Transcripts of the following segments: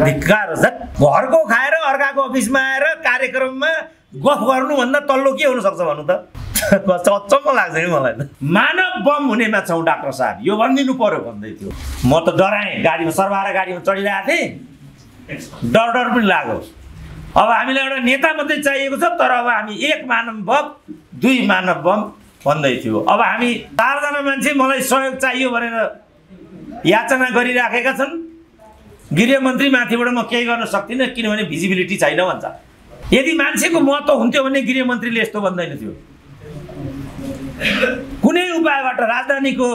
धिक्कार घरको खाएर अर्काको अफिसमा आएर कार्यक्रममा गफ गर्नुभन्दा तल्लो के हुन सक्छ भन्नु त अचम्म लाग्छ नि मलाई त मानव बम हुनेमा छौँ डाक्टर साहब यो भनिदिनु पर्यो भन्दै थियो म त डराएँ गाडीमा सर्वाएर गाडीमा चढिरहेको थिएँ डर पनि लाग्यो अब हामीलाई एउटा नेता मात्रै चाहिएको छ तर अब हामी 1 मानव बम 2 मानव बम भन्दै थियो अब हामी 4 जना मान्छे मलाई सहयोग चाहियो भनेर याचना गरिराखेका छन् गृहमन्त्री माथिबाट म केही गर्न सक्दिनँ किनभने भिजिबिलिटी छैन भन्छ यदि मान्छेको महत्त्व हुन्थ्यो भने गृहमन्त्रीले यस्तो भन्दैन थियो कुनै उपायबाट राजधानीको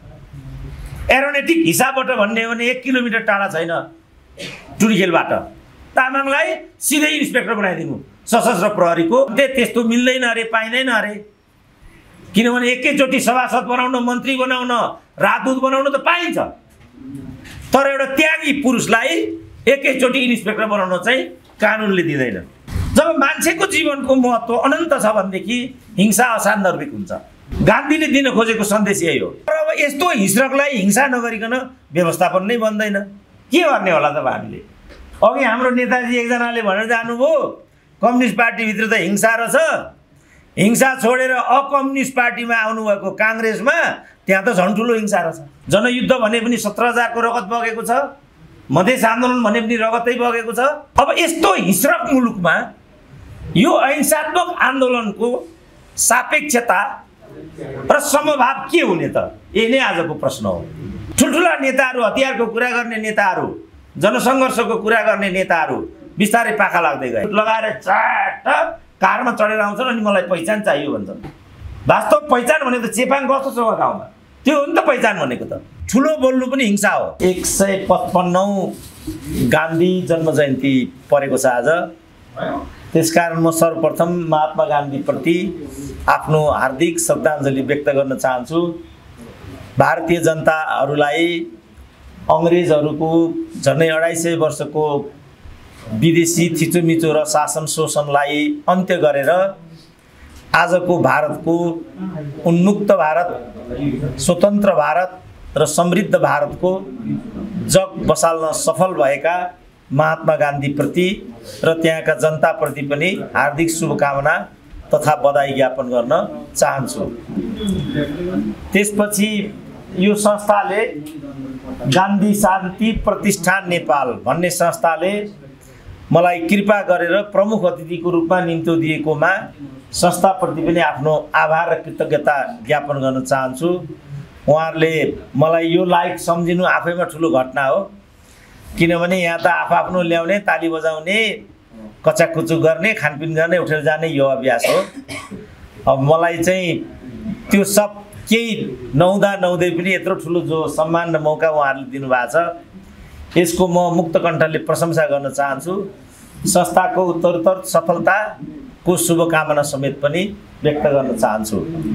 एरोनेटिक हिसाबबाट भन्ने हो भने 1 किलोमिटर टाढा छैन टुरीखेलबाट तामाङलाई सिधै इन्सपेक्टर बनाइदिनु सशस्त्र प्रहरीको त्यस्तो मिल्दैन अरे पाइँदैन अरे किनभने एकैचोटि सभासद बनाउन मन्त्री बनाउन राजदूत बनाउन त पाइन्छ तर एउटा त्यागी पुरुषलाई एकैचोटि इन्सपेक्टर बनाउन चाहिँ कानुनले दिँदैन जब मान्छेको जीवनको महत्त्व अनन्त छ भनेदेखि हिंसा असान्दर्भिक हुन्छ गान्धीले दिन खोजेको सन्देश यही हो तर अब यस्तो हिंस्रकलाई हिंसा नगरिकन व्यवस्थापन नै बन्दैन के गर्ने होला त हामीले अघि हाम्रो नेताजी एकजनाले भनेर जानुभयो कम्युनिस्ट पार्टीभित्र त हिंसा रहेछ हिंसा छोडेर अकम्युनिस्ट पार्टीमा आउनुभएको काङ्ग्रेसमा त्यहाँ त झन् ठुलो हिंसा रहेछ जनयुद्ध भने पनि 17,000 को रगत बगेको छ मधेस आन्दोलन भने पनि रगतै बगेको छ अब यस्तो हिंस्रक मुलुकमा यो अहिंसात्मक आन्दोलनको सापेक्षता र समभाव के हुने त यही नै आजको प्रश्न हो ठुल्ठुला नेताहरू हतियारको कुरा गर्ने नेताहरू जनसङ्घर्षको कुरा गर्ने नेताहरू बिस्तारै पाखा लाग्दै गए लगाएर चाट कारमा चढेर आउँछन् अनि मलाई पहिचान चाहियो भन्छन् वास्तव पहिचान भनेको त चेपाङ कस्तो छ गाउँमा त्यो हो नि त पहिचान भनेको त ठुलो बोल्नु पनि हिंसा हो 155औं गान्धी जन्म जयन्ती परेको छ आज त्यसकारण म सर्वप्रथम महात्मा गान्धी प्रति आफ्नो हार्दिक श्रद्धाञ्जली व्यक्त गर्न चाहन्छु भारतीय जनताहरूलाई अंग्रेजहरूको झन्डै 250 वर्षको विदेशी थिचोमिचो र शासन शोषणलाई अन्त्य गरेर आजको भारतको उन्मुक्त भारत स्वतन्त्र भारत र समृद्ध भारतको जग बसाल्न सफल भएका महात्मा गान्धी प्रति र त्यहाँका जनताप्रति पनि हार्दिक शुभकामना तथा बधाई ज्ञापन गर्न चाहन्छु त्यसपछि यो संस्थाले गान्धी शान्ति प्रतिष्ठान नेपाल भन्ने संस्थाले मलाई कृपा गरेर प्रमुख अतिथिको रूपमा निम्तो दिएकोमा संस्थाप्रति पनि आफ्नो आभार र कृतज्ञता ज्ञापन गर्न चाहन्छु उहाँहरूले मलाई यो लायक सम्झिनु आफैमा ठुलो घटना हो किनभने यहाँ त आफ्नो ल्याउने ताली बजाउने कचाकुचु गर्ने खानपिन गर्ने उठेर जाने यो अभ्यास हो अब मलाई चाहिँ त्यो सब केही नहुँदै पनि यत्रो ठुलो जो सम्मान र मौका उहाँहरूले दिनुभएको छ यसको म मुक्त कण्ठले प्रशंसा गर्न चाहन्छु संस्थाको उत्तरोत्तर सफलताको शुभकामना समेत पनि व्यक्त गर्न चाहन्छु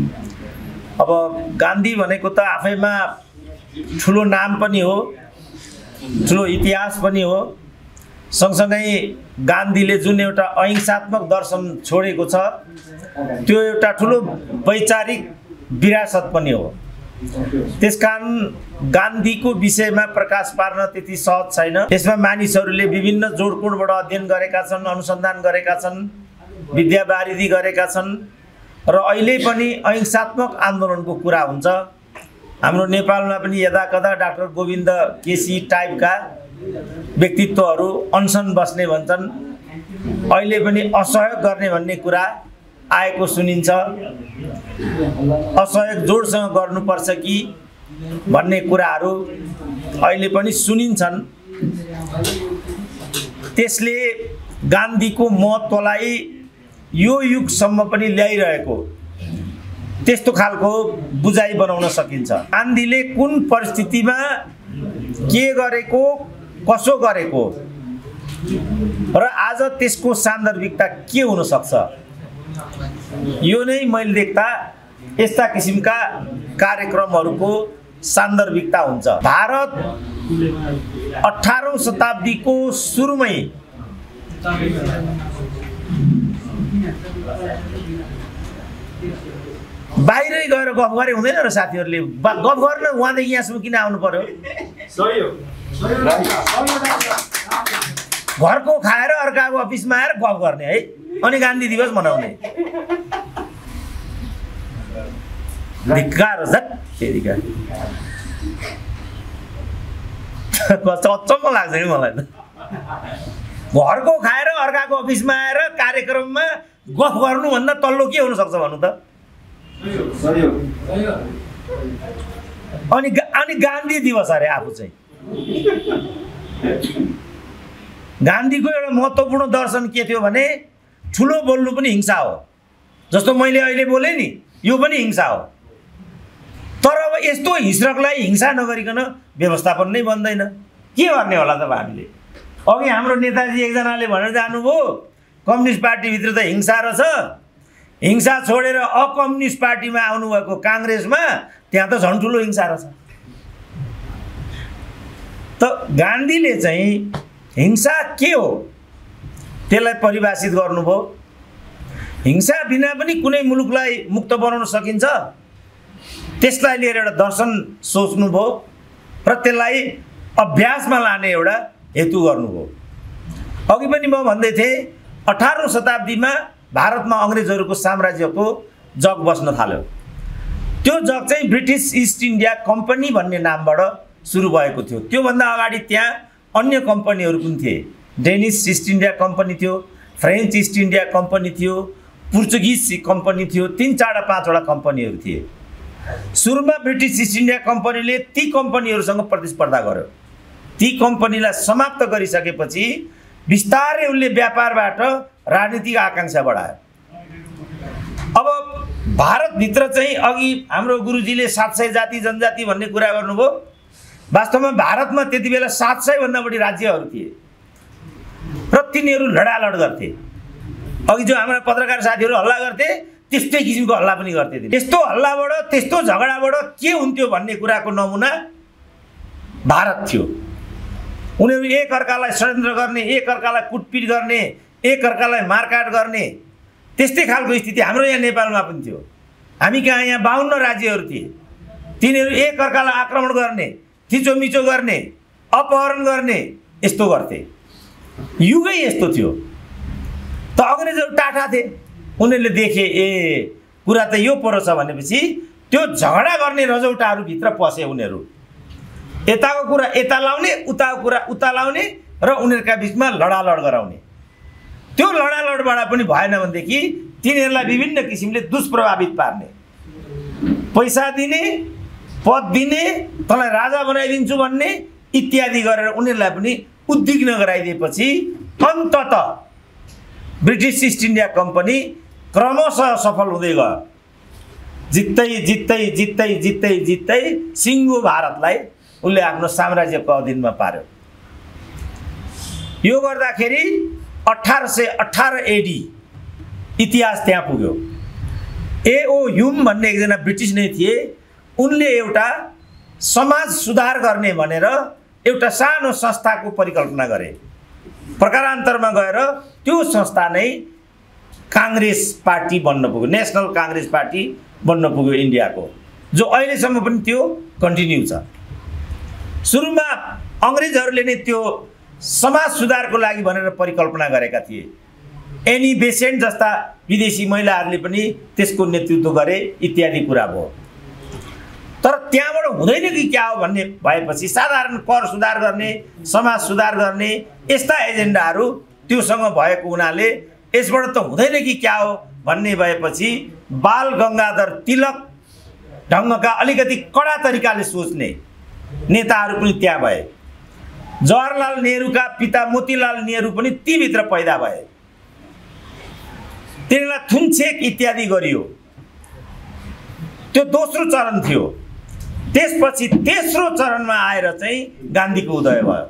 अब गान्धी भनेको त आफैमा ठुलो नाम पनि हो ठुलो इतिहास पनि हो सँगसँगै गान्धीले जुन एउटा अहिंसात्मक दर्शन छोडेको छ त्यो एउटा ठुलो वैचारिक विरासत पनि हो त्यसकारण गान्धीको विषयमा प्रकाश पार्न त्यति सहज छैन यसमा मानिसहरूले विभिन्न जोडकोडबाट अध्ययन गरेका छन् अनुसन्धान गरेका छन् विद्यावारिधि गरेका छन् र अहिले पनि अहिंसात्मक आन्दोलनको कुरा हुन्छ हाम्रो नेपालमा पनि यदाकदा डाक्टर गोविन्द केसी टाइपका व्यक्तित्वहरू अनसन बस्ने भन्छन् अहिले पनि असहयोग गर्ने भन्ने कुरा आएको सुनिन्छ असहयोग जोडसँग गर्नुपर्छ कि भन्ने कुराहरू अहिले पनि सुनिन्छन् त्यसले गान्धीको महत्त्वलाई यो युगसम्म पनि ल्याइरहेको त्यस्तो खालको बुझाइ बनाउन सकिन्छ गान्धीले कुन परिस्थितिमा के गरेको कसो गरेको र आज त्यसको सान्दर्भिकता के हुन सक्छ यो नै मैले देख्दा यस्ता किसिमका कार्यक्रमहरूको सान्दर्भिकता हुन्छ भारत 18औं शताब्दीको सुरुमै बाहिरै गएर गफ गरे हुँदैन र साथीहरूले गफ गर्न उहाँदेखि यहाँसम्म किन आउनु पर्यो घरको खाएर अर्काको अफिसमा आएर गफ गर्ने है, अनि गान्धी दिवस मनाउने। धिक्कार छ तेरिका। अचम्म लाग्छ नि मलाई त। घरको खाएर अर्काको अफिसमा आएर कार्यक्रममा गफ गर्नुभन्दा तल्लो के हुन सक्छ भन्नु त? अनि गान्धी दिवस अरे आफू चाहिँ। गान्धीको एउटा महत्त्वपूर्ण दर्शन के थियो भने ठुलो बोल्नु पनि हिंसा हो। जस्तो मैले अहिले बोले नि, यो पनि हिंसा हो। तर अब यस्तो हिंस्रकलाई हिंसा नगरिकन व्यवस्थापन नै बन्दैन। के गर्ने होला त हामीले? अघि हाम्रो नेताजी एकजनाले भनेर जानुभयो, कम्युनिस्ट पार्टीभित्र त हिंसा रहेछ, हिंसा छोडेर अकम्युनिस्ट पार्टीमा आउनुभएको काङ्ग्रेसमा त्यहाँ त झन् ठुलो हिंसा रहेछ। त गान्धीले चाहिँ हिंसा के हो त्यसलाई परिभाषित गर्नुभयो। हिंसा बिना पनि कुनै मुलुकलाई मुक्त बनाउन सकिन्छ, त्यसलाई लिएर एउटा दर्शन सोच्नुभयो र त्यसलाई अभ्यासमा लाने एउटा हेतु गर्नुभयो। अघि पनि म भन्दै थिएँ, 18औं शताब्दीमा भारतमा अङ्ग्रेजहरूको साम्राज्यको जग बस्न थाल्यो। त्यो जग चाहिँ ब्रिटिस इस्ट इन्डिया कम्पनी भन्ने नामबाट सुरु भएको थियो। त्योभन्दा अगाडि त्यहाँ अन्य कम्पनीहरू पनि थिए। डेनिस इस्ट इन्डिया कम्पनी थियो, फ्रेन्च इस्ट इन्डिया कम्पनी थियो, पोर्चुगिज कम्पनी थियो, 3-4-5वटा कम्पनीहरू थिए। सुरुमा ब्रिटिस इस्ट इन्डिया कम्पनीले ती कम्पनीहरूसँग प्रतिस्पर्धा गर्यो। ती कम्पनीलाई समाप्त गरिसकेपछि बिस्तारै उनले व्यापारबाट राजनीतिक आकांक्षा बढायो। अब भारतभित्र चाहिँ अघि हाम्रो गुरुजीले 700 जाति जनजाति भन्ने कुरा गर्नुभयो। वास्तवमा भारतमा त्यति बेला 700 भन्दा बढी राज्यहरू थिए र तिनीहरू लडालड गर्थे। अघि जो हाम्रा पत्रकार साथीहरू हल्ला गर्थे त्यस्तै किसिमको हल्ला पनि गर्थे। त्यस्तो हल्लाबाट, त्यस्तो झगडाबाट के हुन्थ्यो भन्ने कुराको नमुना भारत थियो। उनीहरू एक अर्कालाई षड्यन्त्र गर्ने, एक अर्कालाई कुटपिट गर्ने, एक अर्कालाई मारकाट गर्ने, त्यस्तै खालको स्थिति हाम्रो यहाँ नेपालमा पनि थियो। हामी कहाँ यहाँ 52 राज्यहरू थिए। तिनीहरू एक अर्कालाई आक्रमण गर्ने, थिचोमिचो गर्ने, अपहरण गर्ने, यस्तो गर्थे। युगै यस्तो थियो। त अङ्ग्रेजहरू टाटा थिए। उनीहरूले देखे ए कुरा त यो परो छ भनेपछि त्यो झगडा गर्ने रजौटाहरूभित्र पसे उनीहरू। यताको कुरा यता लाउने, उताको कुरा उता लाउने र उनीहरूका बिचमा लडालड गराउने। त्यो लडालडबाट पनि भएन भनेदेखि तिनीहरूलाई विभिन्न किसिमले दुष्प्रभावित पार्ने, पैसा दिने, पद दिने, तँलाई राजा बनाइदिन्छु भन्ने इत्यादि गरेर उनीहरूलाई पनि उद्विग्न गराइदिएपछि अन्ततः ब्रिटिस ईस्ट इन्डिया कम्पनी क्रमशः सफल हुँदै गयो। जित्दै जित्दै जित्दै जित्दै जित्दै सिङ्गो भारतलाई उनले आफ्नो साम्राज्यको अधीनमा पार्यो। यो गर्दाखेरि 1818 एडी इतिहास त्यहाँ पुग्यो। A.O. ह्युम भन्ने एकजना ब्रिटिस नै थिए। उनले एउटा समाज सुधार गर्ने भनेर एउटा सानो संस्थाको परिकल्पना गरे। प्रकारान्तरमा गएर त्यो संस्था नै काङ्ग्रेस पार्टी बन्न पुग्यो, नेसनल काङ्ग्रेस पार्टी बन्न पुग्यो इन्डियाको, जो अहिलेसम्म पनि त्यो कन्टिन्यू छ। सुरुमा अङ्ग्रेजहरूले नै त्यो समाज सुधारको लागि भनेर परिकल्पना गरेका थिए। एनी बेसेन्ट जस्ता विदेशी महिलाहरूले पनि त्यसको नेतृत्व गरे इत्यादि कुरा भयो। तर त्यहाँबाट हुँदैन कि क्या हो भन्ने भएपछि साधारण कर सुधार गर्ने, समाज सुधार गर्ने यस्ता एजेन्डाहरू त्योसँग भएको हुनाले यसबाट त हुँदैन कि क्या हो भन्ने भएपछि बाल गङ्गाधर तिलक ढङ्गका अलिकति कडा तरिकाले सोच्ने नेताहरू पनि त्यहाँ भए। जवाहरलाल नेहरूका पिता मोतीलाल नेहरू पनि तीभित्र पैदा भए। तिनीलाई थुनछेक इत्यादि गरियो। त्यो दोस्रो चरण थियो। त्यसपछि तेस्रो चरणमा आएर चाहिँ गान्धीको उदय भयो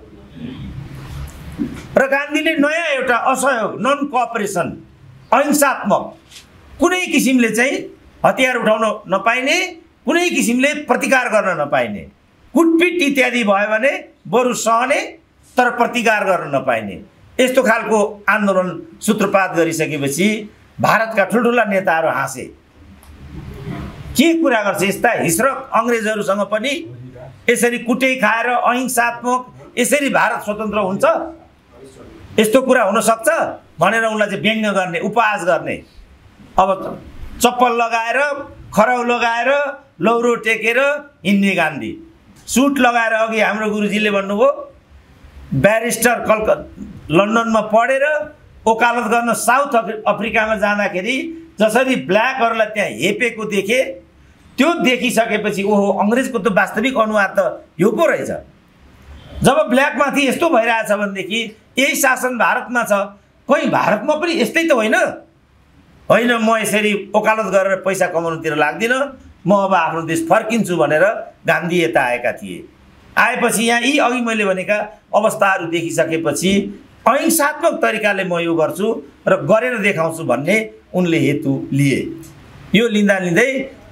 र गान्धीले नयाँ एउटा असहयोग, नन कोअपरेसन, अहिंसात्मक, कुनै किसिमले चाहिँ हतियार उठाउन नपाइने, कुनै किसिमले प्रतिकार गर्न नपाइने, कुटपिट इत्यादि भयो भने बरु सहने तर प्रतिकार गर्न नपाइने, यस्तो खालको आन्दोलन सूत्रपात गरिसकेपछि भारतका ठुल्ठुला नेताहरू हाँसे। के कुरा गर्छ यस्ता हिस्रक अङ्ग्रेजहरूसँग पनि यसरी कुटै खाएर अहिंसात्मक यसरी भारत स्वतन्त्र हुन्छ? यस्तो कुरा हुन सक्छ भनेर उनलाई चाहिँ व्यङ्ग्य गर्ने, उपहास गर्ने। अब चप्पल लगाएर, खराउ लगाएर, लौरो टेकेर हिँड्ने गान्धी, सुट लगाएर अघि हाम्रो गुरुजीले भन्नुभयो ब्यारिस्टर लन्डनमा पढेर वकालत गर्न साउथ अफ्रिकामा जाँदाखेरि जसरी ब्ल्याकहरूलाई त्यहाँ हेपेको देखे, त्यो देखिसकेपछि ओहो अङ्ग्रेजको त वास्तविक अनुहार त यो पो रहेछ। जब ब्ल्याकमाथि यस्तो भइरहेछ भनेदेखि यही शासन भारतमा छ, कोही भारतमा पनि यस्तै त होइन, म यसरी वकालत गरेर पैसा कमाउनुतिर लाग्दिनँ, म अब आफ्नो देश फर्किन्छु भनेर गान्धी यता आएका थिए। आएपछि यहाँ यी अघि मैले भनेका अवस्थाहरू देखिसकेपछि अहिंसात्मक तरिकाले म यो गर्छु र गरेर देखाउँछु भन्ने उनले हेतु लिए। यो लिँदा लिँदै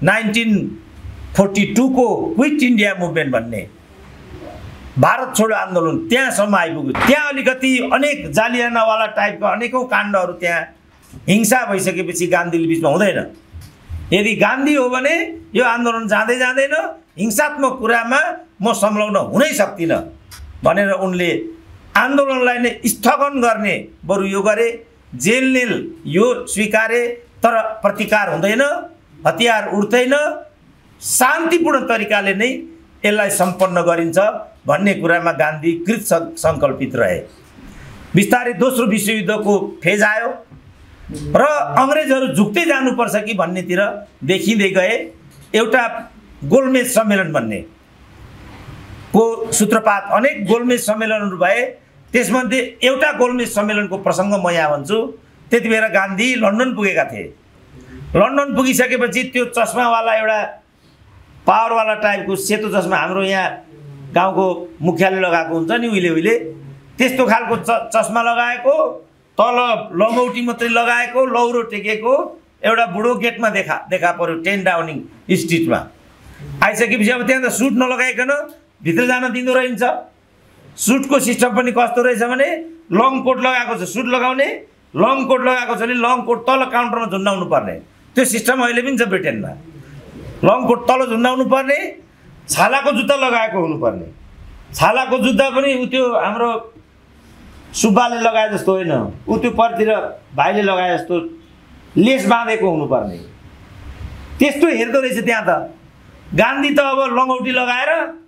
1942 को क्विट इन्डिया मुभमेन्ट भन्ने भारत छोडो आन्दोलन त्यहाँसम्म आइपुग्यो। त्यहाँ अलिकति अनेक जालियानावाला टाइपका अनेकौँ काण्डहरू त्यहाँ हिंसा भइसकेपछि गान्धीले बिचमा हुँदैन। यदि गान्धी हो भने यो आन्दोलन जाँदै जाँदैन, हिंसात्मक कुरामा म संलग्न हुनै सक्दिनँ भनेर उनले आन्दोलनलाई नै स्थगन गर्ने बरु यो गरे। जेल यो स्वीकारे, तर प्रतिकार हुँदैन, हतियार उठ्दैन, शान्तिपूर्ण तरिकाले नै यसलाई सम्पन्न गरिन्छ भन्ने कुरामा गान्धी कृत सङ्कल्पित रहे। बिस्तारै दोस्रो विश्वयुद्धको फेज आयो र अङ्ग्रेजहरू झुक्दै जानुपर्छ कि भन्नेतिर देखिँदै गए। एउटा गोलमेज सम्मेलन भन्ने को सूत्रपात अनेक गोलमेज सम्मेलनहरू भए। त्यसमध्ये एउटा गोलमेज सम्मेलनको प्रसङ्ग म यहाँ भन्छु। त्यति बेला गान्धी लन्डन पुगेका थिए। लन्डन पुगिसकेपछि त्यो चस्मावाला एउटा पावरवाला टाइपको सेतो चस्मा हाम्रो यहाँ गाउँको मुखियाले लगाएको हुन्छ नि उहिले, त्यस्तो खालको चस्मा लगाएको, तल लङ्गौटी मात्रै लगाएको, लौरो टेकेको एउटा बुढो गेटमा देखा पर्यो 10 डाउनिङ स्ट्रिटमा। आइसकेपछि अब त्यहाँ त सुट नलगाइकन भित्र जान दिँदो रहन्छ। सुटको सिस्टम पनि कस्तो रहेछ भने लङ कोट लगाएको छ, सुट लगाउने, लङ कोट लगाएको छ भने लङ कोट तल काउन्टरमा झुन्डाउनु पर्ने। त्यो सिस्टम अहिले पनि छ ब्रिटेनमा। लङ कोट तल झुन्डाउनु पर्ने, छालाको जुत्ता लगाएको हुनुपर्ने। छालाको जुत्ता पनि उ त्यो हाम्रो सुब्बाले लगाए जस्तो होइन, उ त्यो परतिर भाइले लगाए जस्तो लेस बाँधेको हुनुपर्ने। त्यस्तो हेर्दो रहेछ त्यहाँ त। गान्धी त अब लङ्गौटी लगाएर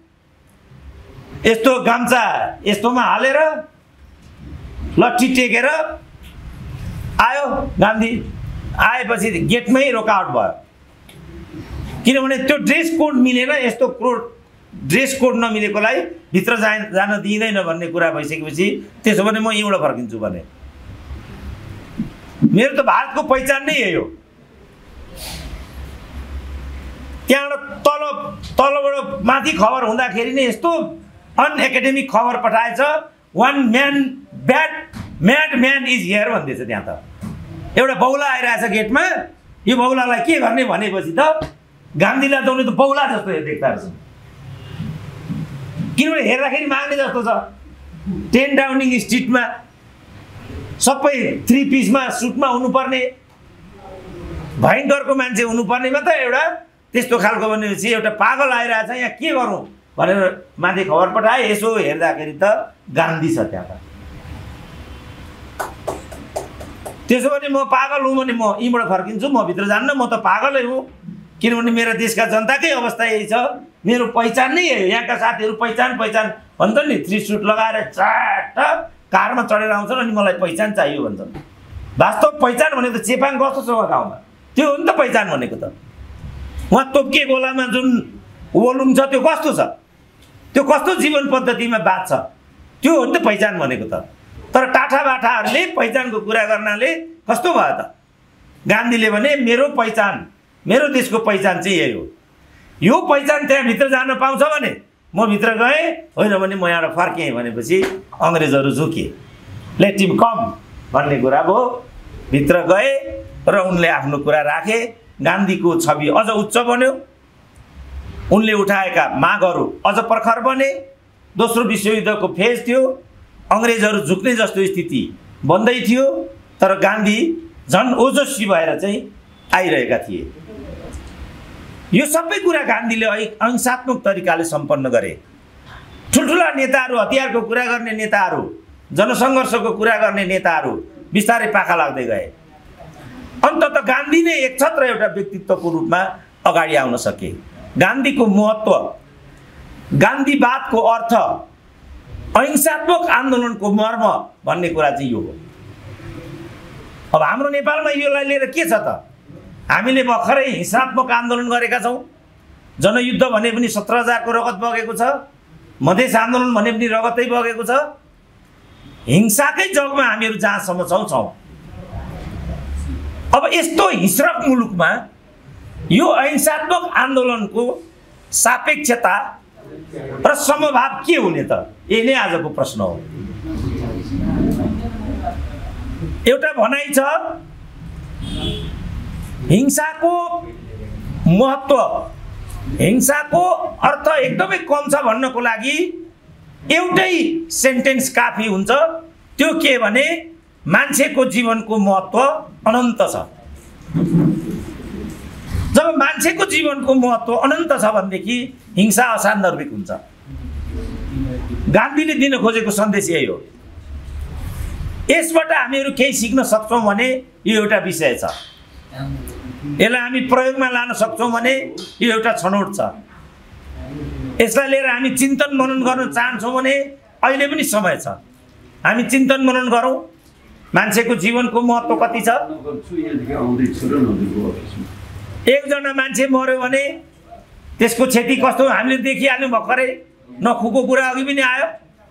यस्तो गाम्चा यस्तोमा हालेर लट्ठी टेकेर आयो। गान्धी आएपछि गेटमै रोकावट भयो, किनभने त्यो ड्रेस कोड मिलेन। यस्तो ड्रेस कोड नमिलेकोलाई भित्र जान दिँदैन भन्ने कुरा भइसकेपछि त्यसो भने म यहीँबाट फर्किन्छु भने। मेरो त भारतको पहिचान नै यही हो। त्यहाँबाट तलबाट माथि खबर हुँदाखेरि नै यस्तो अनएकाडेमिक खबर पठाएछ, one mad man is here भन्दैछ। त्यहाँ त एउटा बौला आइरहेछ गेटमा। यो बौलालाई के गर्ने भनेपछि त गान्धीलाई त उनी त बौला जस्तो देख्दा रहेछ, किनभने हेर्दाखेरि माग्ने जस्तो छ। 10 डाउनिङ स्ट्रिटमा सबै 3 पिसमा सुटमा हुनुपर्ने, भयङ्करको मान्छे हुनुपर्नेमा त एउटा त्यस्तो खालको भनेपछि एउटा पागल आइरहेछ, यहाँ के गरौँ भनेर माथि खबर पठाए। यसो हेर्दाखेरि त गान्धी छ त्यहाँ त। त्यसो भने म पागल हुँ भने म यहीँबाट फर्किन्छु, म भित्र जान्न, म त पागलै हुँ। किनभने मेरो देशका जनताकै अवस्था यही छ, मेरो पहिचान नै यही हो। यहाँका साथीहरू पहिचान भन्छन् नि, 3 सुट लगाएर चाट कारमा चढेर आउँछन् अनि मलाई पहिचान चाहियो भन्छन्। वास्तव पहिचान भनेको त चेपाङ कस्तो छ उहाँ गाउँमा, त्यो हो नि त पहिचान भनेको त। उहाँ तोकिएको गोलामा जुन वलुम छ त्यो कस्तो छ, त्यो कस्तो जीवन पद्धतिमा बाँच्छ, त्यो हो नि त पहिचान भनेको त। तर टाठाबाठाहरूले पहिचानको कुरा गर्नाले कस्तो भयो त। गान्धीले भने मेरो पहिचान, मेरो देशको पहिचान चाहिँ यही हो। यो पहिचान त्यहाँ भित्र जान पाउँछ भने म भित्र गएँ, होइन भने म यहाँबाट फर्केँ भनेपछि अङ्ग्रेजहरू झुके। लेट हिम कम भन्ने कुरा भयो। भित्र गए र उनले आफ्नो कुरा राखे। गान्धीको छवि अझ उच्च बन्यो। उनले उठाएका मागहरू अझ प्रखर बने। दोस्रो विश्वयुद्धको फेज थियो, अङ्ग्रेजहरू झुक्ने जस्तो स्थिति बन्दै थियो, तर गान्धी झन् ओजस्वी भएर चाहिँ आइरहेका थिए। यो सबै कुरा गान्धीले अहिंसात्मक तरिकाले सम्पन्न गरे। ठुल्ठुला नेताहरू, हतियारको कुरा गर्ने नेताहरू जनसङ्घर्षको कुरा गर्ने नेताहरू बिस्तारै पाखा लाग्दै गए। अन्तत गान्धी नै एक छत्र एउटा व्यक्तित्वको रूपमा अगाडि आउन सके। गान्धीको महत्त्व, गान्धीवादको अर्थ, अहिंसात्मक आन्दोलनको मर्म भन्ने कुरा चाहिँ यो हो। अब हाम्रो नेपालमा योलाई लिएर के छ त? हामीले भर्खरै हिंसात्मक आन्दोलन गरेका छौँ। जनयुद्ध भने पनि 17,000 को रगत बगेको छ। मधेस आन्दोलन भने पनि रगतै बगेको छ। हिंसाकै जगमा हामीहरू जहाँसम्म छौँ। अब यस्तो हिंस्रक मुलुकमा यो अहिंसात्मक आन्दोलनको सापेक्षता र समभाव के हुने त? यही नै आजको प्रश्न हो। एउटा भनाइ छ, हिंसाको महत्त्व, हिंसाको अर्थ एकदमै कम छ भन्नको लागि एउटै सेन्टेन्स काफी हुन्छ। त्यो के भने मान्छेको जीवनको महत्त्व अनन्त छ। जब मान्छेको जीवनको महत्त्व अनन्त छ भनेदेखि हिंसा असान्दर्भिक हुन्छ। गान्धीले दिन खोजेको सन्देश यही हो। यसबाट हामीहरू केही सिक्न सक्छौँ भने यो एउटा विषय छ। यसलाई हामी प्रयोगमा लान सक्छौँ भने यो एउटा छनौट छ। यसलाई लिएर हामी चिन्तन मनन गर्न चाहन्छौँ भने अहिले पनि समय छ। हामी चिन्तन मनन गरौँ। मान्छेको जीवनको महत्त्व कति छ? एकजना मान्छे मर्यो भने त्यसको क्षति कस्तो हामीले देखिहाल्यौँ भर्खरै। नखुको कुरा अघि पनि आयो।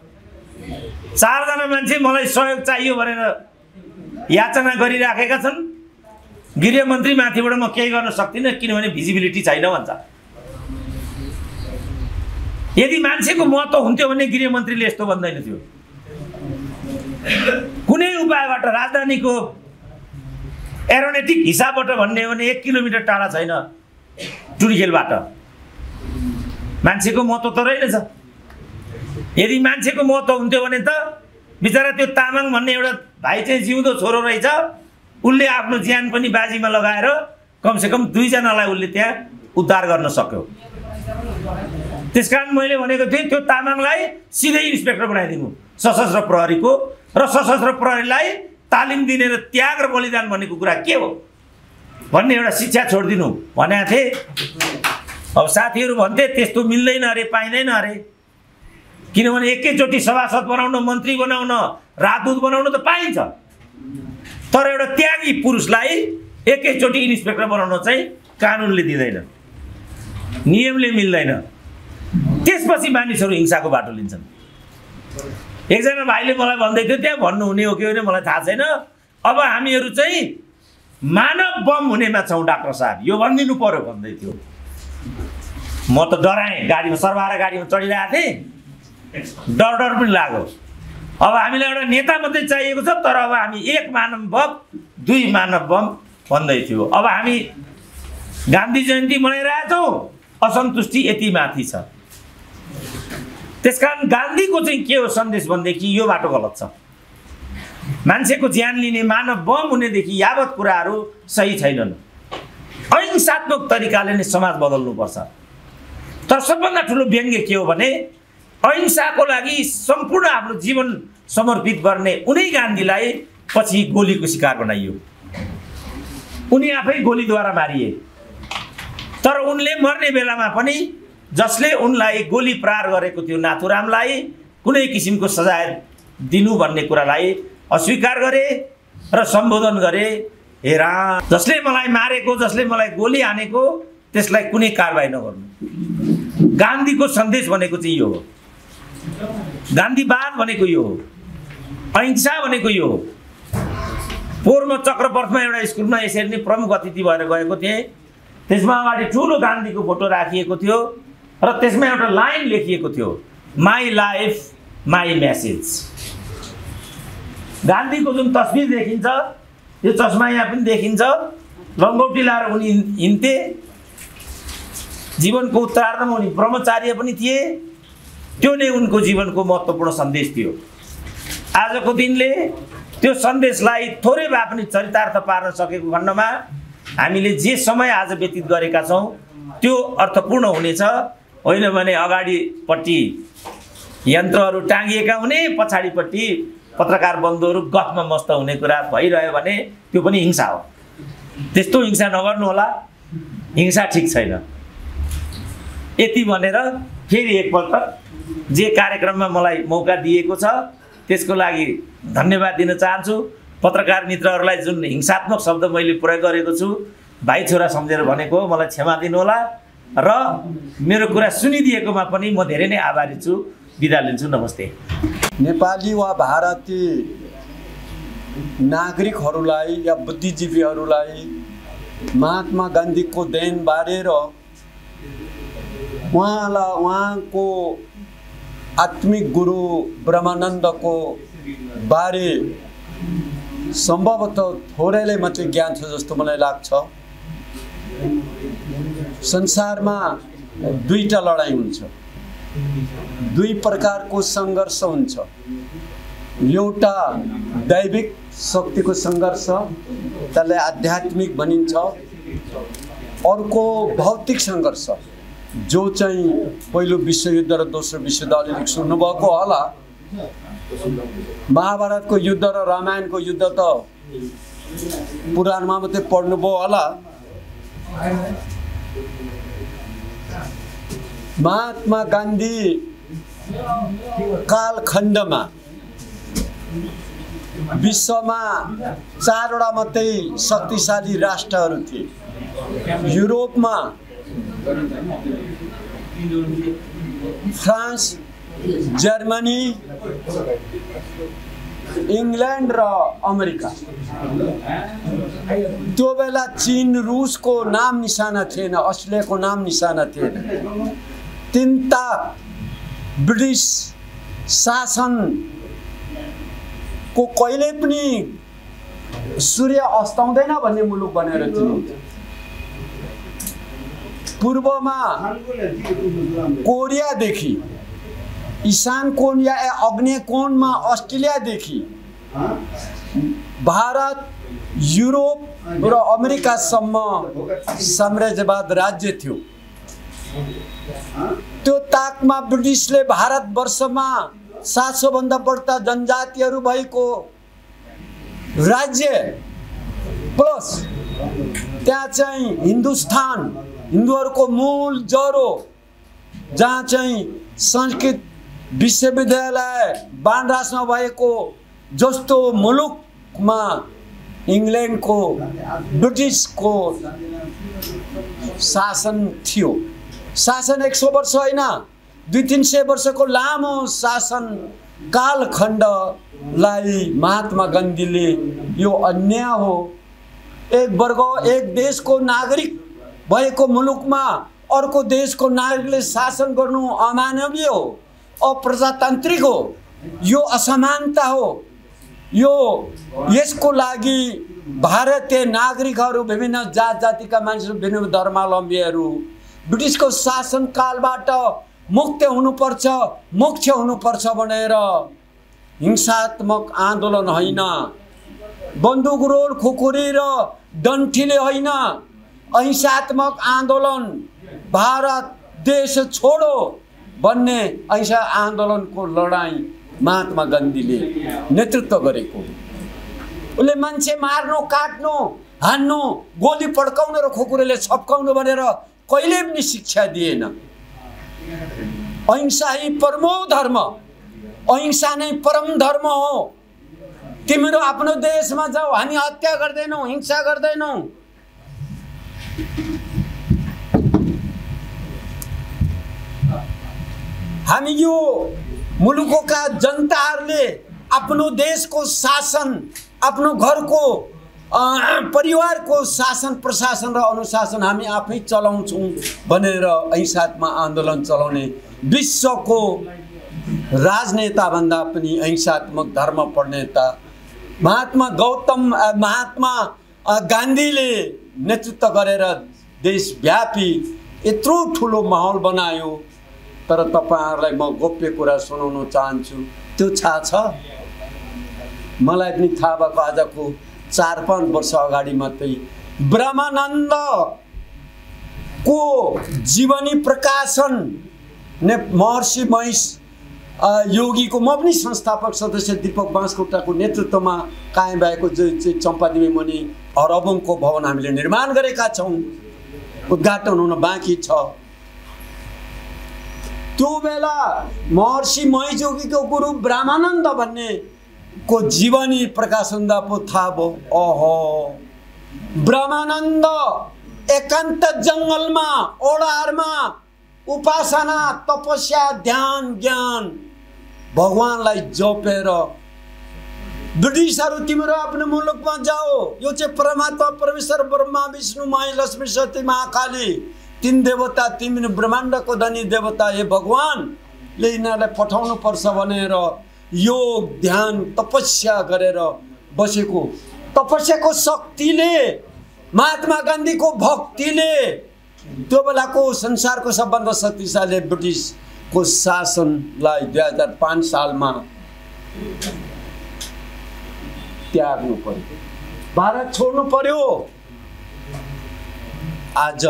4 जना मान्छे मलाई सहयोग चाहियो भनेर याचना गरिराखेका छन्। गृहमन्त्री माथिबाट म केही गर्न सक्दिनँ किनभने भिजिबिलिटी छैन भन्छ। यदि मान्छेको महत्त्व हुन्थ्यो भने गृहमन्त्रीले यस्तो भन्दैन थियो। कुनै उपायबाट राजधानीको एरोनेटिक हिसाबबाट भन्ने हो भने 1 किलोमिटर टाढा छैन टुरीखेलबाट। मान्छेको महत्त्व त रहेनछ। यदि मान्छेको महत्त्व हुन्थ्यो भने त बिचरा त्यो तामाङ भन्ने एउटा भाइ चाहिँ जिउँदो छोरो रहेछ। उसले आफ्नो ज्यान पनि बाजीमा लगाएर कमसेकम 2 जनालाई उसले त्यहाँ उद्धार गर्न सक्यो। त्यसकारण मैले भनेको थिएँ त्यो तामाङलाई सिधै इन्सपेक्टर बनाइदिनु सशस्त्र प्रहरीको, र सशस्त्र प्रहरीलाई तालिम दिने र त्याग र बलिदान भनेको कुरा के हो भन्ने एउटा शिक्षा छोडिदिनु भनेको थिएँ। अब साथीहरू भन्थे त्यस्तो मिल्दैन अरे, पाइँदैन अरे। किनभने एकैचोटि सभासद बनाउन, मन्त्री बनाउन, राजदूत बनाउन त पाइन्छ, तर एउटा त्यागी पुरुषलाई एकैचोटि इन्सपेक्टर बनाउन चाहिँ कानुनले दिँदैन, नियमले मिल्दैन। त्यसपछि मानिसहरू हिंसाको बाटो लिन्छन्। एकजना भाइले मलाई भन्दै थियो, त्यहाँ भन्नुहुने हो कि होइन मलाई थाहा छैन, अब हामीहरू चाहिँ मानव बम हुनेमा छौँ डाक्टर साहब, यो भनिदिनु पर्यो भन्दै थियो। म त डराएँ। गाडीमा सर्वहारा गाडीमा चढिरहेको थिएँ, डर पनि लाग्यो। अब हामीलाई एउटा नेता मात्रै चाहिएको छ, तर अब हामी 1 मानव बम 2 मानव बम भन्दै थियो। अब हामी गान्धी जयन्ती मनाइरहेछौँ, असन्तुष्टि यति माथि छ। त्यसकारण गान्धीको चाहिँ के हो सन्देश भनेदेखि यो बाटो गलत छ। मान्छेको ज्यान लिने, मानव बम हुनेदेखि यावत कुराहरू सही छैनन्। अहिंसात्मक तरिकाले नै समाज बदल्नुपर्छ। तर सबभन्दा ठुलो व्यङ्ग्य के हो भने अहिंसाको लागि सम्पूर्ण आफ्नो जीवन समर्पित गर्ने उनी गान्धीलाई पछि गोलीको शिकार बनाइयो। उनी आफै गोलीद्वारा मारिए। तर उनले मर्ने बेलामा पनि जसले उनलाई गोली प्रहार गरेको थियो नाथुरामलाई कुनै किसिमको सजाय दिनु भन्ने कुरालाई अस्वीकार गरे र सम्बोधन गरे, हे राम, जसले मलाई मारेको, जसले मलाई गोली हानेको त्यसलाई कुनै कारबाही नगर्नु। गान्धीको सन्देश भनेको चाहिँ यो हो। गान्धीवाद भनेको यो हो। अहिंसा भनेको यो हो। पोहोरमा चक्रपथमा एउटा स्कुलमा यसरी नै प्रमुख अतिथि भएर गएको थिएँ। त्यसमा अगाडि ठुलो गान्धीको फोटो राखिएको थियो र त्यसमा एउटा लाइन लेखिएको थियो, माई लाइफ माई मेसेज। गान्धीको जुन तस्बिर देखिन्छ, यो चस्मा यहाँ पनि देखिन्छ, लङ्गौटी लाएर उनी हिँड्थे। जीवनको उत्तरार्धमा उनी ब्रह्मचार्य पनि थिए। त्यो नै उनको जीवनको महत्त्वपूर्ण सन्देश थियो। आजको दिनले त्यो सन्देशलाई थोरै भए पनि चरितार्थ पार्न सकेको खण्डमा हामीले जे समय आज व्यतीत गरेका छौँ त्यो अर्थपूर्ण हुनेछ। होइन भने अगाडिपट्टि यन्त्रहरू टाँगिएका हुने, पछाडिपट्टि पत्रकार बन्धुहरू गफमा मस्त हुने कुरा भइरह्यो भने त्यो पनि हिंसा हो। त्यस्तो हिंसा नगर्नु होला, हिंसा ठिक छैन। यति भनेर फेरि एकपल्ट जे कार्यक्रममा मलाई मौका दिएको छ त्यसको लागि धन्यवाद दिन चाहन्छु। पत्रकार मित्रहरूलाई जुन हिंसात्मक शब्द मैले प्रयोग गरेको छु भाइ छोरा सम्झेर भनेको हो, मलाई क्षमा दिनुहोला र मेरो कुरा सुनिदिएकोमा पनि म धेरै नै आभारी छु। बिदा लिन्छु, नमस्ते। नेपाली वा भारतीय नागरिकहरूलाई या बुद्धिजीवीहरूलाई महात्मा गान्धीको देनबारे र उहाँको आत्मिक गुरु ब्रह्मानन्दको बारे सम्भवतः थोरैले मात्रै ज्ञान छ जस्तो मलाई लाग्छ। संसारमा दुईटा लडाई हुन्छ, दुई प्रकारको सङ्घर्ष हुन्छ। एउटा दैविक शक्तिको सङ्घर्ष, त्यसलाई आध्यात्मिक भनिन्छ। अर्को भौतिक सङ्घर्ष, जो चाहिँ पहिलो विश्वयुद्ध र दोस्रो विश्वयुद्ध अलिअलि सुन्नुभएको होला। महाभारतको युद्ध र रामायणको युद्ध त पुराणमा मात्रै पढ्नुभयो होला। महात्मा गान्धी कालखण्डमा विश्वमा 4वटा मात्रै शक्तिशाली राष्ट्रहरू थिए। युरोपमा फ्रान्स, जर्मनी, इङ्ल्यान्ड र अमेरिका। त्यो बेला चीन, रुसको नाम निशाना थिएन, अस्ट्रेलियाको नाम निशाना थिएन। तिनवटा ब्रिटिस शासनको कहिले पनि सूर्य अस्ताउँदैन भन्ने मुलुक बनेर चिनिन्छ। पूर्वमा कोरियादेखि, ईशान कोण या अग्नेय कोणमा अस्ट्रेलियादेखि भारत, युरोप र अमेरिकासम्म साम्राज्यवाद राज्य थियो। त्यो ताकमा ब्रिटिसले भारतवर्षमा 700 भन्दा बढ्ता जनजातिहरू भएको राज्य प्लस त्यहाँ चाहिँ हिन्दुस्तान, हिन्दूहरूको मूल जरो, जहाँ चाहिँ संस्कृत विश्वविद्यालय बानरासमा भएको जस्तो मुलुकमा इङ्ल्यान्डको ब्रिटिसको शासन थियो। शासन 100 वर्ष होइन, 200-300 वर्षको लामो शासन कालखण्डलाई महात्मा गान्धीले यो अन्याय हो, एक वर्ग एक देशको नागरिक भएको मुलुकमा अर्को देशको नागरिकले शासन गर्नु अमानवीय हो, अप्रजातान्त्रिक हो, यो असमानता हो। यसको लागि भारतीय नागरिकहरू, विभिन्न जात जातिका मानिसहरू, विभिन्न धर्मावलम्बीहरू ब्रिटिसको शासन कालबाट मुक्त हुनुपर्छ, मोक्ष हुनुपर्छ भनेर हिंसात्मक आन्दोलन होइन, बन्दुक रोल खुकुरी र डन्ठीले होइन, अहिंसात्मक आन्दोलन, भारत देश छोडो भन्ने अहिंसा आन्दोलनको लडाईँ महात्मा गान्धीले नेतृत्व गरेको। उसले मान्छे मार्नु, काट्नु, हान्नु, गोली पड्काउनु र खुकुरीले छप्काउनु भनेर कहिले पनि शिक्षा दिएन। अहिंसा ही परमो धर्म, अहिंसा नै परम धर्म हो। तिमीहरू आफ्नो देशमा जाऊ, हामी हत्या गर्दैनौँ, हिंसा गर्दैनौँ। हामी यो मुलुकका जनताहरूले आफ्नो देशको शासन, आफ्नो घरको परिवारको शासन प्रशासन र अनुशासन हामी आफै चलाउँछौँ भनेर अहिंसात्मक आन्दोलन चलाउने विश्वको राजनेता भन्दा पनि अहिंसात्मक धर्म प्रणेता महात्मा गान्धीले नेतृत्व गरेर देशव्यापी यत्रो ठुलो माहौल बनायो। तर तपाईहरुलाई म गोप्य कुरा सुनाउन चाहन्छु, त्यो छ मलाई पनि थाहा भएको आजको 4-5 वर्ष अगाडि मात्रै ब्रह्मानन्द को जीवनी प्रकाशन ने महर्षि महेश योगीको म पनि संस्थापक सदस्य दीपक बाँसकोटाको नेतृत्वमा कायम भएको जुन चाहिँ चम्पादेवी मुनि अरबौंको भवन हामीले निर्माण गरेका छौँ, उद्घाटन हुन बाँकी छ। त्यो बेला महर्षि महेशयोगीको गुरु ब्रह्मानन्द भन्ने को जीवनी प्रकाश हुँदा पो थाहा भयो, ओहो ब्रह्मानन्द एकान्त जङ्गलमा ओडारमा उपासना तपस्या ध्यान ज्ञान भगवानलाई जपेर ब्रिटिसहरू तिम्रो आफ्नो मुलुकमा जाओ, यो चाहिँ परमात्मा परमेश्वर ब्रह्मा विष्णु माई लक्ष्मी सती महाकाली तीन देवता तिमी ब्रह्माण्डको धनी देवता हे भगवानले यिनीहरूलाई पठाउनु पर्छ भनेर योग ध्यान तपस्या गरेर बसेको, तपस्याको शक्तिले महात्मा गान्धीको भक्तिले त्यो बेलाको संसारको सबभन्दा शक्तिशाली ब्रिटिसको शासनलाई 2005 सालमा त्याग्नु पर्यो, भारत छोड्नु पर्यो। आज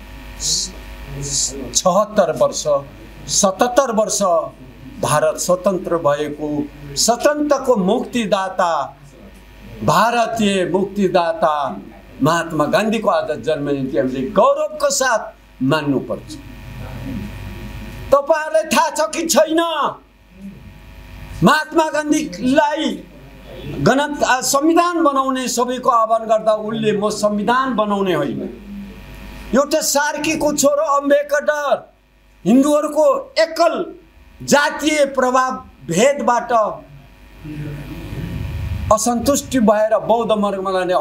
76 वर्ष 77 वर्ष भारत स्वतन्त्र भएको, स्वतन्त्रको मुक्तिदाता भारतीय मुक्तिदाता महात्मा गान्धीको आज जन्मजयन्ती हामीले गौरवको साथ मान्नुपर्छ। तपाईहरुलाई थाहा छ कि छैन, महात्मा गान्धीलाई संविधान बनाउने सबैको आह्वान गर्दा उनले म संविधान बनाउने होइन, एउटा सार्कीको छोरो अम्बेडकर हिन्दूहरूको एकल जातीय प्रभाव भेदबाट असन्तुष्टि भएर बौद्ध मार्गमा लाने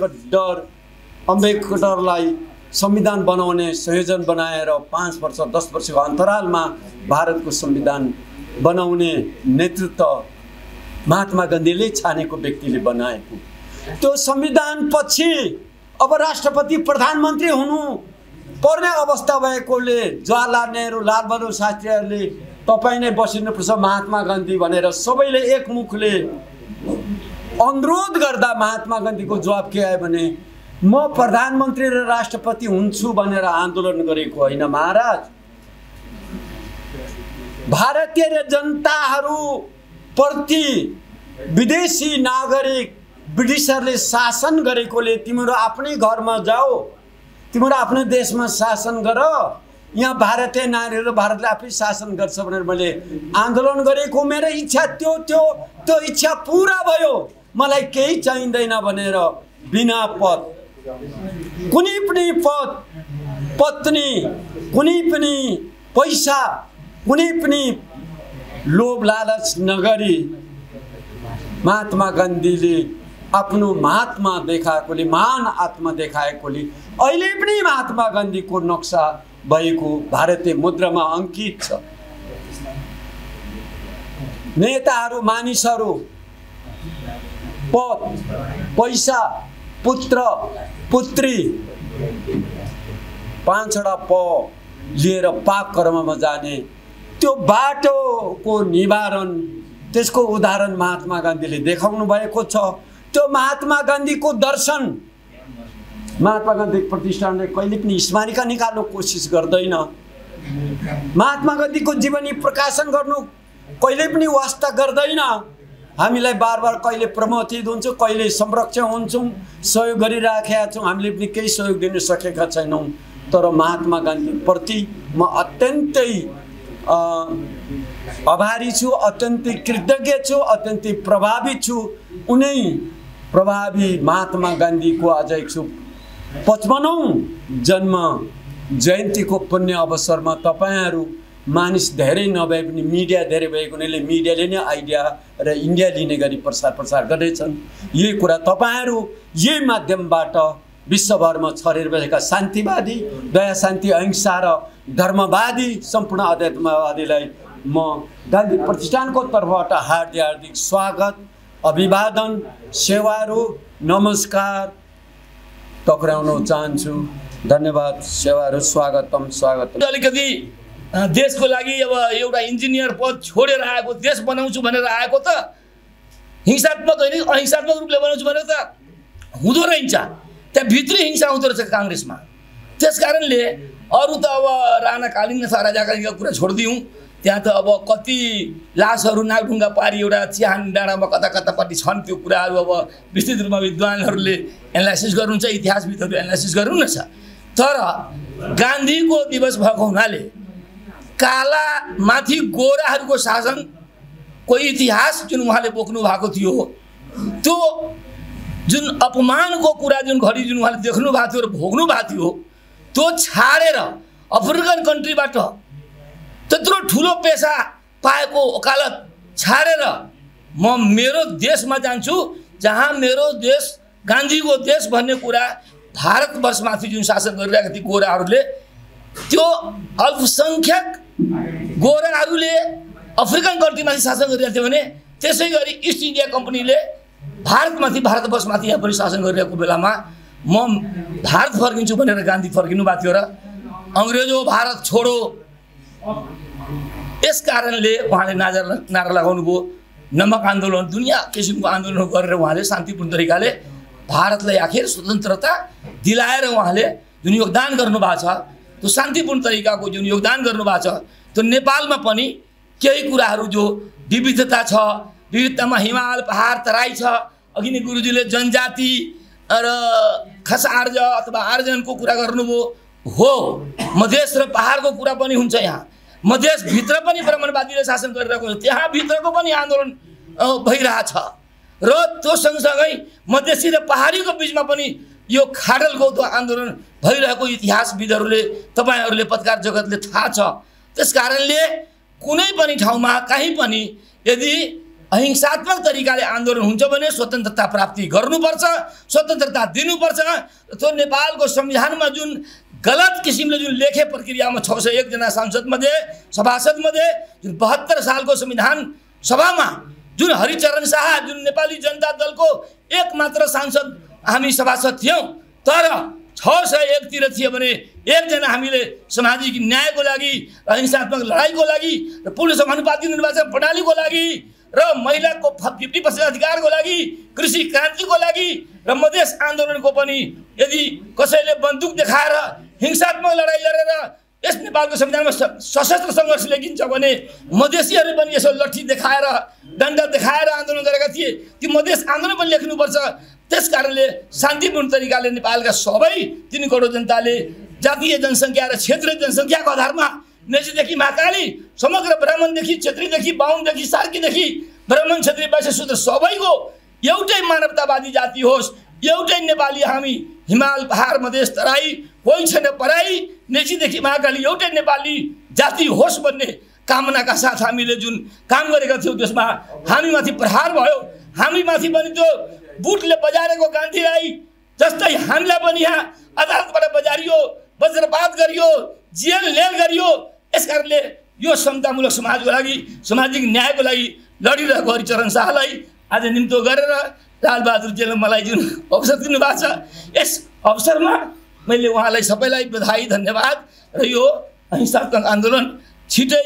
अम्बेडकरलाई संविधान बनाउने संयोजन बनाएर 5 वर्ष 10 वर्षको अन्तरालमा भारतको संविधान बनाउने नेतृत्व महात्मा गान्धीले छानेको व्यक्तिले बनाएको। त्यो संविधान पछि अब राष्ट्रपति प्रधानमन्त्री हुनु पर्ने अवस्था भएकोले जवाहरलाल नेहरू लाल बहादुर शास्त्रीहरूले तपाईँ नै बसिनुपर्छ महात्मा गान्धी भनेर सबैले एक मुखले अनुरोध गर्दा महात्मा गान्धीको जवाब के आयो भने म प्रधानमन्त्री र राष्ट्रपति हुन्छु भनेर आन्दोलन गरेको होइन महाराज, भारतीय जनताहरू प्रति विदेशी नागरिक ब्रिटिसरले शासन गरेकोले तिम्रो आफ्नै घरमा जाओ, तिम्रो आफ्नै देशमा शासन गर, यहाँ भारतीय नारीहरू भारतले आफै शासन गर्छ भनेर मैले आन्दोलन गरेको, मेरो इच्छा त्यो इच्छा पूरा भयो, मलाई केही चाहिँदैन भनेर बिना पद कुनै पनि पद पत्नी कुनै पनि पैसा कुनै पनि लोभ लालच नगरी महात्मा गान्धीले आफ्नो महात्मा देखाएकोले महान आत्मा देखाएकोले अहिले पनि महात्मा गान्धीको नक्सा भएको भारतीय मुद्रामा अंकित छ। नेताहरू मानिसहरू पद पैसा पुत्र पुत्री 5वटा प लिएर पाप कर्ममा जाने त्यो बाटोको निवारण त्यसको उदाहरण महात्मा गान्धीले देखाउनु भएको छ। त्यो महात्मा गान्धीको दर्शन महात्मा गान्धी प्रतिष्ठानले कहिले पनि स्मारिका निकाल्नु कोसिस गर्दैन, महात्मा गान्धीको जीवनी प्रकाशन गर्नु कहिले पनि वास्ता गर्दैन। हामीलाई बार कहिले प्रमोटित हुन्छौँ कहिले संरक्षण हुन्छौँ, सहयोग गरिराखेका छौँ, हामीले पनि केही सहयोग दिन सकेका छैनौँ। तर महात्मा गान्धी प्रति म अत्यन्तै आभारी छु, अत्यन्तै कृतज्ञ छु, अत्यन्तै प्रभावित छु। उनै प्रभावी महात्मा गान्धीको आज 155औं जन्म जयन्तीको पुण्य अवसरमा तपाईहरू मानिस धेरै नभए पनि मिडिया धेरै भएको हुनाले मिडियाले नै आइडिया र इन्डिया लिने गरी प्रसार गर्दैछन्। यही कुरा तपाईहरू यही माध्यमबाट विश्वभरमा छरेर बसेका शान्तिवादी दया शान्ति अहिंसा र धर्मवादी सम्पूर्ण अध्यात्मवादीलाई म गान्धी प्रतिष्ठानको तर्फबाट हार्दिक स्वागत अभिवादन सेवाहरू नमस्कार टक्राउन चाहन्छु। धन्यवाद, सेवाहरू स्वागतम। अलिकति देशको लागि अब एउटा इन्जिनियर पद छोडेर आएको, देश बनाउँछु भनेर आएको त हिंसात्मक होइन अहिंसात्मक रूपले बनाउँछु भनेर त हुँदो रहेछ, त्यहाँ भित्री हिंसा हुँदो रहेछ काङ्ग्रेसमा। त्यस कारणले अरू त अब राणाकालीन राजाकालीनका कुरा छोडिदिउँ, त्यहाँ त अब कति लासहरू नागढुङ्गा पारी एउटा चिहान डाँडामा कता कतापट्टि छन् त्यो कुराहरू अब विस्तृत रूपमा विद्वानहरूले एनालाइसिस गर्नुहुन्छ, इतिहासविदहरूले एनालाइसिस गर्नुहुन्छ। तर गान्धीको दिवस भएको हुनाले कालामाथि गोराहरूको शासनको इतिहास जुन उहाँले बोक्नु भएको थियो, त्यो जुन अपमानको कुरा जुन घडी जुन उहाँले देख्नु भएको थियो र भोग्नु भएको थियो, त्यो छाडेर अफ्रिकन कन्ट्रीबाट त्यत्रो ठुलो पेसा पाएको वकालत छाडेर म मेरो देशमा जान्छु, जहाँ मेरो देश गान्धीको देश भन्ने कुरा भारतवर्षमाथि जुन शासन गरिरहेका थिए गोराहरूले, त्यो अल्पसङ्ख्यक गोराहरूले अफ्रिकन कन्ट्रीमाथि शासन गरिरहेको थियो भने त्यसै गरी इस्ट इन्डिया कम्पनीले भारतवर्षमाथि यहाँ पनि शासन गरिरहेको बेलामा म भारत फर्किन्छु भनेर गान्धी फर्किनु भएको थियो र अङ्ग्रेजो भारत छोडो। यस कारणले उहाँले नारा लगाउनु भयो, नमक आन्दोलन, दुनियाँ किसिमको आन्दोलन गरेर उहाँले शान्तिपूर्ण तरिकाले भारतलाई आखिर स्वतन्त्रता दिलाएर उहाँले जुन योगदान गर्नुभएको छ, त्यो शान्तिपूर्ण तरिकाको जुन योगदान गर्नुभएको छ, त्यो नेपालमा पनि केही कुराहरू जो विविधता छ, विविधतामा हिमाल पहाड तराई छ, अघि नै गुरुजीले जनजाति र खस आर्ज अथवा आर्जनको कुरा गर्नुभयो, हो मधेस र पहाडको कुरा पनि हुन्छ। यहाँ मधेसभित्र पनि ब्राह्मणवादीले शासन गरिरहेको छ, त्यहाँ भित्रको पनि आन्दोलन भइरहेछ र त्यो सँगसँगै मधेसी र पहाडीको बिचमा पनि यो खाडल गौतो आन्दोलन भइरहेको इतिहासविदहरूले तपाईँहरूले पत्रकार जगतले थाहा छ। त्यस कारणले कुनै पनि ठाउँमा कहीँ पनि यदि अहिंसात्मक तरिकाले आन्दोलन हुन्छ भने स्वतन्त्रता प्राप्ति गर्नुपर्छ, स्वतन्त्रता दिनुपर्छ। त्यो नेपालको संविधानमा जुन गलत किसिमले जुन लेखे प्रक्रियामा 601 जना सांसदमध्ये सभासदमध्ये जुन 72 सालको संविधान सभामा जुन हरिचरण शाह जुन नेपाली जनता दलको एकमात्र सांसद हामी सभासद थियौँ, तर 601 तिर थियो भने एकजना हामीले सामाजिक न्यायको लागि, अहिंसात्मक लडाइँको लागि र पूर्ण समानुपातिक निर्वाचन प्रणालीको लागि र महिलाको 50% अधिकारको लागि, कृषि क्रान्तिको लागि र मधेस आन्दोलनको पनि यदि कसैले बन्दुक देखाएर हिंसात्मक लडाइँ लडेर यस नेपालको संविधानमा सशस्त्र सङ्घर्ष लेखिन्छ भने मधेसीहरूले पनि यसो लट्ठी देखाएर डन्डा देखाएर आन्दोलन गरेका थिए, ती मधेस आन्दोलन पनि लेख्नुपर्छ। त्यस कारणले शान्तिपूर्ण तरिकाले नेपालका सबै 3 करोड जनताले जातीय जनसङ्ख्या र क्षेत्रीय जनसङ्ख्याको आधारमा नेसीदेखि महाकाली समग्र ब्राह्मणदेखि क्षेत्रीदेखि बाहुनदेखि सार्कीदेखि ब्राह्मण क्षेत्रीय वैश्य शूद्र सबैको एउटै मानवतावादी जाति होस्, एउटै नेपाली हामी हिमाल पहाड मधेस तराई कोही छैन पराई, नेसीदेखि महाकाली एउटै नेपाली जाति होस् भन्ने कामनाका साथ हामीले जुन काम गरेका थियौँ त्यसमा हामीमाथि प्रहार भयो। हामीमाथि पनि त्यो बुटले बजारेको गान्धीलाई जस्तै हामीलाई पनि यहाँ अदालतबाट बजारियो, वज्रपात गरियो, जेल लेल गरियो। यस कारणले यो समतामूलक समाजको लागि, सामाजिक न्यायको लागि लडिरहेको हरिचरण शाहलाई आज निम्तो गरेर लालबहादुर जेलले मलाई जुन अवसर दिनुभएको छ, यस अवसरमा मैले उहाँलाई सबैलाई बधाई धन्यवाद। र यो अहिंसात्मक आन्दोलन छिटै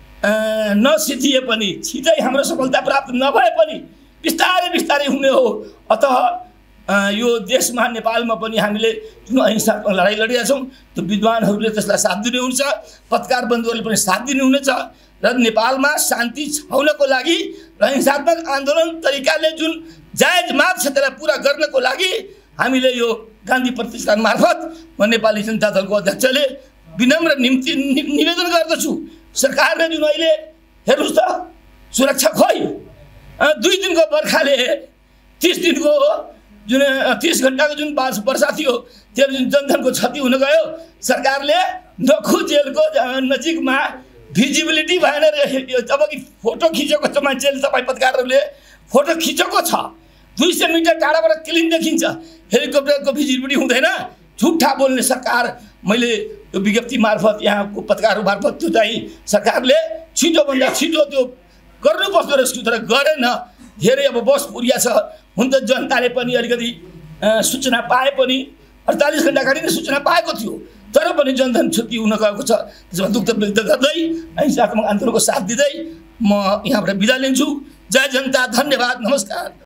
नसिद्धिए पनि, छिटै हाम्रो सफलता प्राप्त नभए पनि बिस्तारै बिस्तारै हुने हो। अतः यो देशमा नेपालमा पनि हामीले जुन अहिंसात्मक लडाइँ लडिरहेका छौँ, त्यो विद्वानहरूले त्यसलाई साथ दिनुहुन्छ, पत्रकार बन्धुहरूले पनि साथ दिनुहुनेछ र नेपालमा शान्ति छाउनको लागि र अहिंसात्मक आन्दोलन तरिकाले जुन जायज माग छ त्यसलाई पुरा गर्नको लागि हामीले यो गान्धी प्रतिष्ठान मार्फत म नेपाली जनता दलको अध्यक्षले विनम्र निवेदन गर्दछु। सरकारले जुन अहिले हेर्नुहोस् त सुरक्षा खोइ 2 दिनको बर्खाले 30 दिनको जुन 30 घण्टाको जुन वर्षा थियो त्यो जुन जनधनको क्षति हुन गयो, सरकारले नखु जेलको नजिकमा भिजिबिलिटी भएन। जब कि फोटो खिचेको छ मान्छेले, तपाईँ पत्रकारहरूले फोटो खिचेको छ, 200 मिटर टाढाबाट क्लिन देखिन्छ, हेलिकप्टरको भिजिबिलिटी हुँदैन, झुट्ठा बोल्ने सरकार। मैले यो विज्ञप्ति मार्फत यहाँको पत्रकारहरू मार्फत त्यो चाहिँ सरकारले छिटोभन्दा छिटो त्यो गर्नुपर्छ रहेछ, तर गरेन। धेरै अब बस पुरिया छ, हुन त जनताले पनि अलिकति सूचना पाए पनि 48 घण्टा अगाडि नै सूचना पाएको थियो, तर पनि जनधन क्षति हुन गएको छ। त्यसमा दुःख व्यक्त गर्दै अहिंसात्मक आन्दोलनको साथ दिँदै म यहाँबाट बिदा लिन्छु। जय जनता, धन्यवाद, नमस्कार।